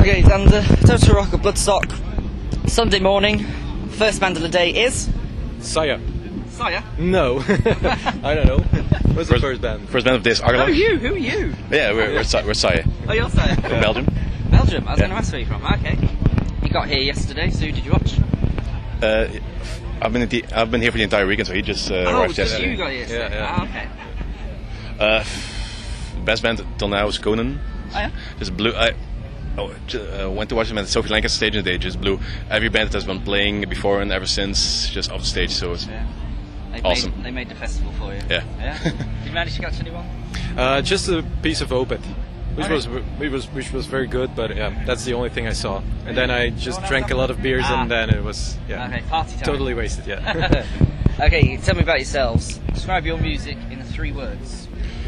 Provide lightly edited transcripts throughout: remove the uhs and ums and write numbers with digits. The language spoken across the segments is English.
Okay, Xander, TotalRock at Bloodstock, Sunday morning. First band of the day is? Saille. Saille? No. I don't know. What's the first band? First band of this, Arlo. Oh, you? Who are you? Yeah, we're Saille. Oh, you're Saille? From Belgium. Belgium? I was going to ask where you're from. Okay. You got here yesterday, so who did you watch? I've been here for the entire weekend, so he just arrived yesterday. You got here yesterday? Yeah. Ah, okay. Best band till now is Conan. Oh, yeah? Just blew. Went to watch them at the Sophie Lancaster stage and they just blew every band that has been playing before and ever since just off the stage, so it's awesome. They made the festival for you. Yeah. Did you manage to catch anyone? Just a piece of Opeth, which was very good, but yeah, that's the only thing I saw. And then I just drank a lot of beers and then it was okay, party time. Totally wasted. Yeah. Okay, tell me about yourselves. Describe your music in 3 words.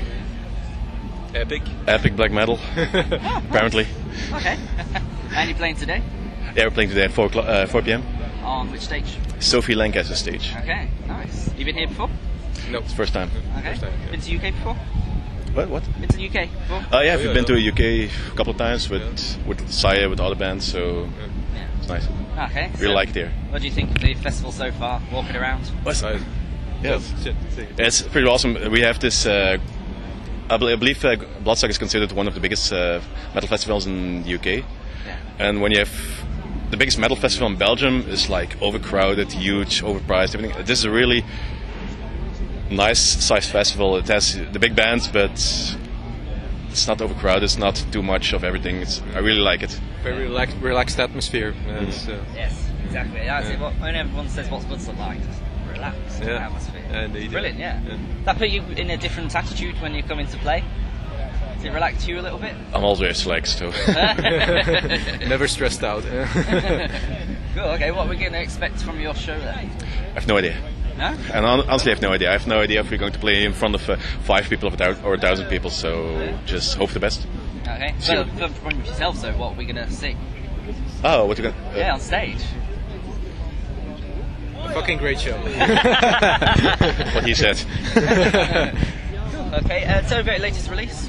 Epic black metal, apparently. Okay. And you're playing today? Yeah, we're playing today at 4 p.m. On which stage? Sophie Lancaster stage. Okay, nice. You been here before? No, it's the first time. Okay. First time, yeah. Been to UK before? What? Been to UK before? Yeah, we've been to UK a couple of times with Saille, with other bands, so it's nice. Okay. Really like it here. What do you think of the festival so far, walking around? Yeah, it's pretty awesome. We have this. I believe Bloodstock is considered one of the biggest metal festivals in the UK. Yeah. And when you have the biggest metal festival in Belgium, is like overcrowded, huge, overpriced, everything. This is a really nice sized festival. It has the big bands, but it's not overcrowded. It's not too much of everything. I really like it. Very relaxed atmosphere. Yes, exactly. That's it. When everyone says what's Bloodstock like, just relax. Atmosphere. Brilliant, yeah. That put you in a different attitude when you come into play? Does it relax you a little bit? I'm always relaxed, so. Never stressed out. Cool, okay, what are we going to expect from your show then? I have no idea. No? And honestly, I have no idea. I have no idea if we're going to play in front of 5 people or 1,000 people, so just hope for the best. Okay, so from yourself, so what are we going to see? Oh, what are you going to... Yeah, on stage. A fucking great show. What he said. Okay, tell me about your latest release.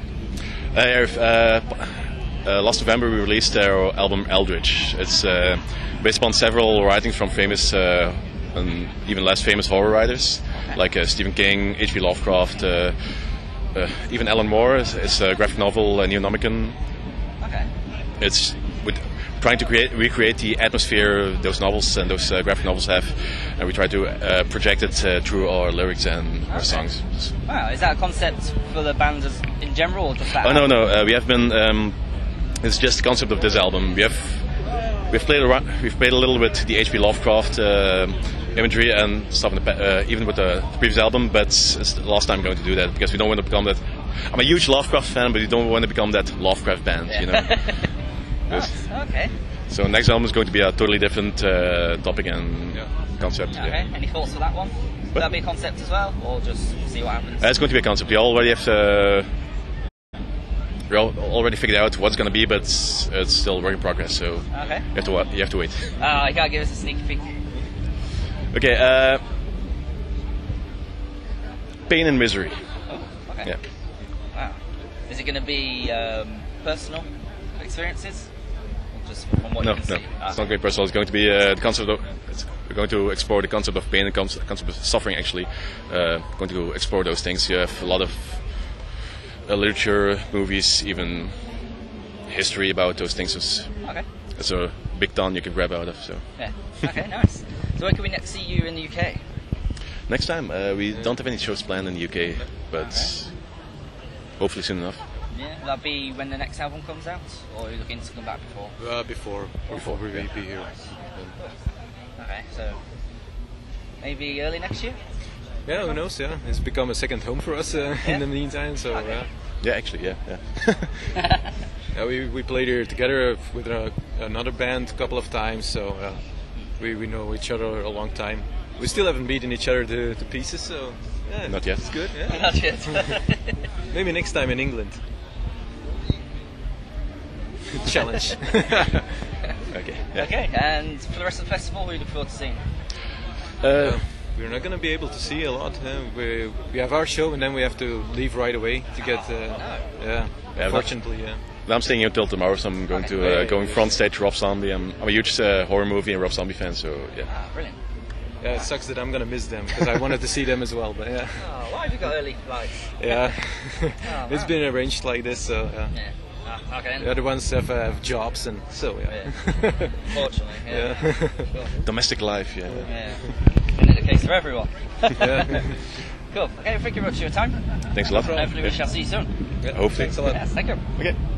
Last November we released our album Eldritch. It's based upon several writings from famous and even less famous horror writers, like Stephen King, H.P. Lovecraft, even Alan Moore. It's a graphic novel, Neonomicon. Okay. It's trying to recreate the atmosphere those novels and those graphic novels have, and we try to project it through our lyrics and our songs. Wow, is that a concept for the band in general, or just that? Oh no, we have been. It's just the concept of this album. We've played a little bit the H.P. Lovecraft imagery and stuff even with the previous album, but it's the last time I'm going to do that because we don't want to become that. I'm a huge Lovecraft fan, but we don't want to become that Lovecraft band, you know. Nice. Okay. So next album is going to be a totally different topic and concept. Okay. Yeah. Any thoughts for that one? Will that be a concept as well, or just see what happens? It's going to be a concept. We already figured out what it's going to be, but it's still work in progress. So you have to wait. You can't give us a sneak peek. Okay. Pain and Misery. Oh, okay. Yeah. Wow. Is it going to be personal experiences? Just from what you can see? It's not very personal. It's going to be the concept of. We're going to explore the concept of pain and concept of suffering. Actually, going to explore those things. You have a lot of literature, movies, even history about those things. It's a big ton you can grab out of. So. Yeah. Okay. Nice. So when can we next see you in the UK? Next time, we don't have any shows planned in the UK, but hopefully soon enough. Yeah, will that be when the next album comes out, or are you looking to come back before? Before we will be here. Okay, so maybe early next year? Yeah, who knows? Yeah, it's become a second home for us in the meantime. So yeah, actually, yeah. We played here together with another band a couple of times, so we know each other a long time. We still haven't beaten each other to pieces, so not yet. It's good. Yeah. Not yet. Maybe next time in England. Challenge. Okay. Yeah. Okay, and for the rest of the festival, what do you look forward to seeing? We're not going to be able to see a lot. We have our show and then we have to leave right away to get. Unfortunately, yeah. I'm staying here until tomorrow, so I'm going going front stage Rob Zombie. I'm a huge horror movie and Rob Zombie fan, so yeah. Ah, brilliant. Yeah, it sucks that I'm gonna miss them because I wanted to see them as well, but yeah. Oh, why have you got early flights? Yeah, it's been arranged like this, so yeah. Okay. The other ones have jobs, and so yeah. Fortunately, yeah. Sure. Domestic life, yeah. Isn't it the case for everyone? Yeah. Cool. Okay, thank you very much for your time. Thanks a lot. Hopefully we shall see you soon. Yeah. Hopefully. Thanks a lot. Yes, thank you. Okay.